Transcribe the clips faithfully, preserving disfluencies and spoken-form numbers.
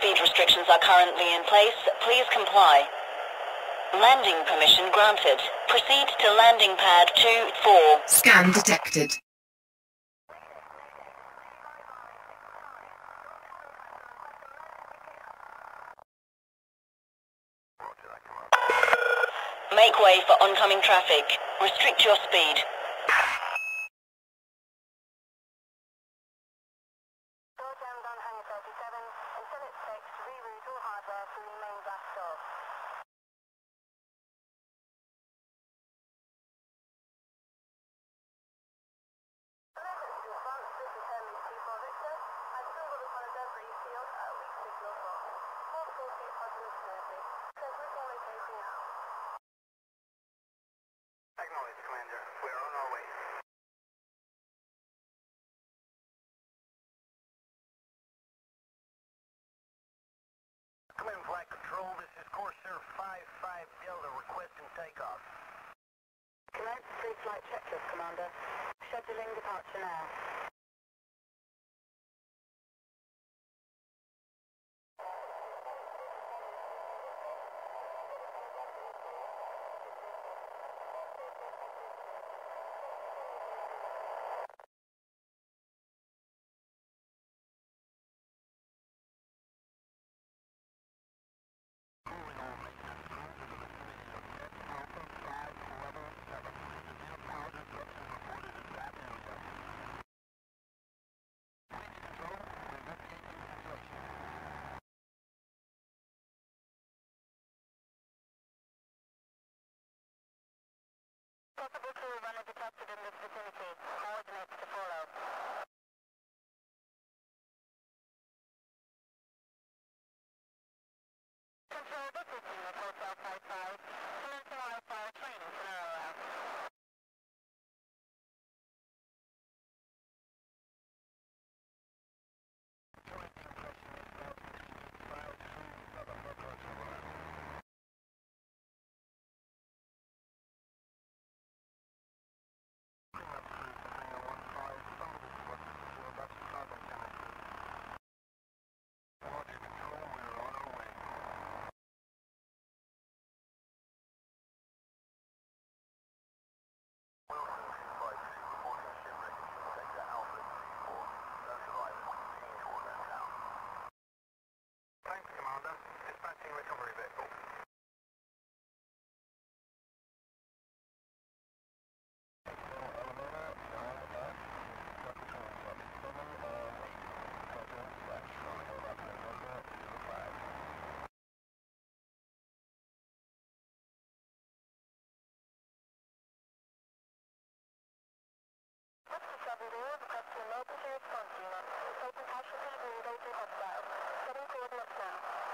speed restrictions are currently in place. Please comply. Landing permission granted. Proceed to landing pad two four. Scan detected. Make way for oncoming traffic. Restrict your speed. Acknowledge, Commander. We're on our way. Twin Flight Control, this is Corsair five five Delta requesting takeoff. Commence pre-flight checklist, Commander. Scheduling departure now. Possible crew runner detected in this vicinity. Coordinates to follow. Control, this is Unit Hotel five five. Commencing live fire training scenario. Thanks, Commander. Dispatching recovery vehicle. seven zero, requesting emergency response unit. Open casualty and engaging hostile. Setting coordinates now.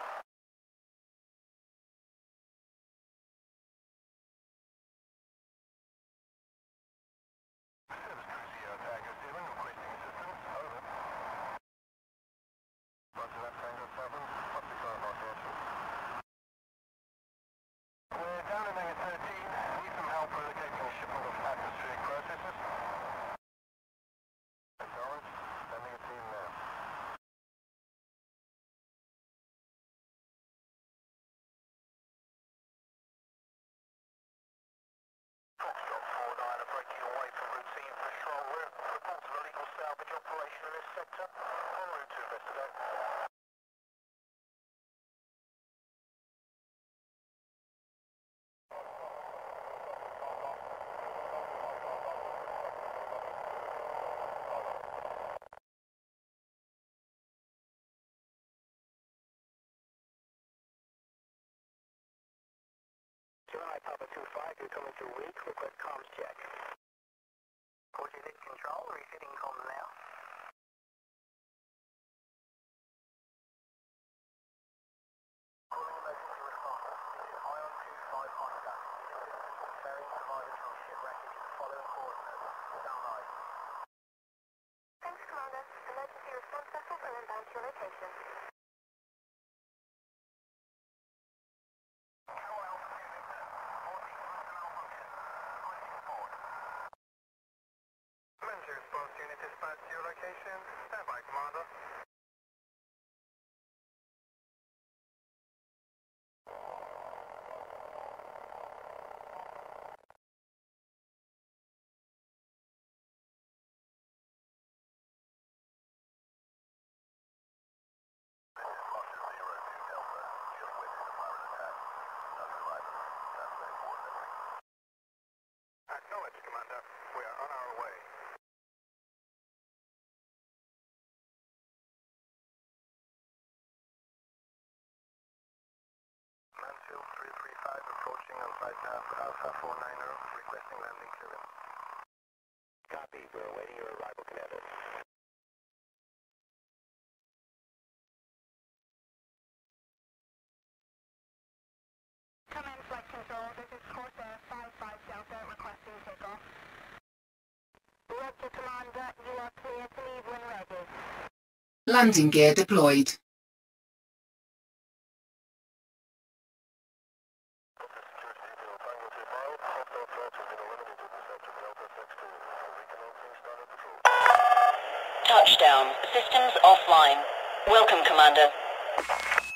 Gemini Papa two five, you're coming through weak, request comms check. Coordinate control, resetting comms now. Calling emergency response. This is Ion two five Oscar. Ferrying providers from shipwreck into the following coordinates. Stand by. Thanks, Commander. Emergency response vessels are inbound to your location. Response unit dispatched to your Acknowledged, Commander. We are on our way. Mansfield three three five approaching on flight path Alpha four niner, requesting landing clearance. Copy. We're awaiting your arrival, Commander. Come in, flight control. This is Corsair five five Delta requesting takeoff. Roger, Commander. You are clear to leave when ready. Landing gear deployed. Touchdown. Systems offline. Welcome, Commander.